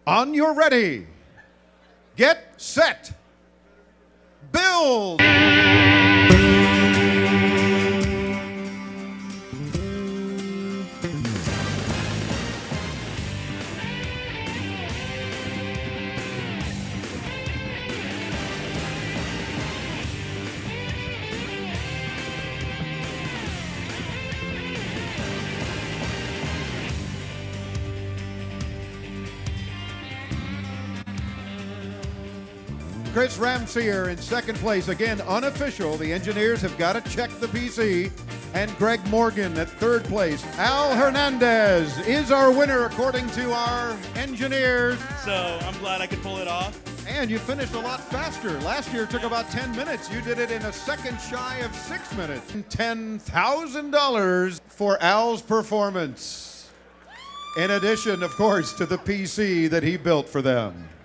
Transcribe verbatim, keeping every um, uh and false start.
On your ready, get set, build! Chris Ramseyer in second place. Again, unofficial. The engineers have got to check the P C. And Greg Morgan at third place. Al Hernandez is our winner according to our engineers. So I'm glad I could pull it off. And you finished a lot faster. Last year it took about ten minutes. You did it in a second shy of six minutes. ten thousand dollars for Al's performance. In addition, of course, to the P C that he built for them.